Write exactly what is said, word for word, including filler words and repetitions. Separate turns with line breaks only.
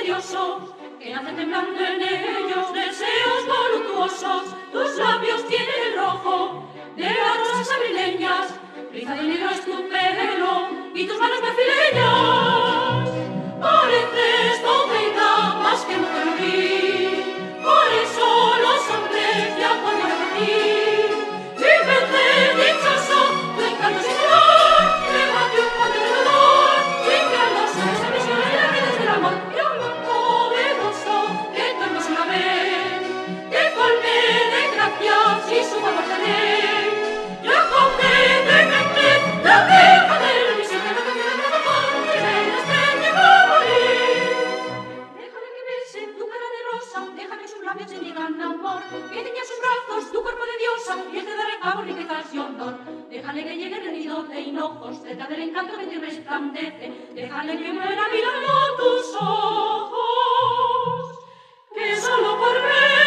misteriosos, que nace temblando en ellos deseos voluptuosos. Tus labios tienen rojo de las rosas abrileñas, rizado y negro es tu pelo y tus manos marfileñas. Pareces doceina más que mujer rubil, por eso los hombres ya cuando por ti. Vívete dichoso, tu encanto es singular, llega triunfante de dolor, sin que los hombres se aprisionen las redes del amor. Mira lo poderoso que tu hermosura ven, te colme de gracias y su favor te dé. Ya compréndeme la queja del misil que no te quiere trabajar, que eres de mi morir. Déjale que bese tu cara de rosa, deja que sus labios te digan amor, que tiña sus brazos tu cuerpo de diosa y él te dará amor, riquezas y honor. Déjale que llegue rendido de hinojos, cerca del encanto que te resplandece. Déjale que muera mirando tus ojos, que solo por ver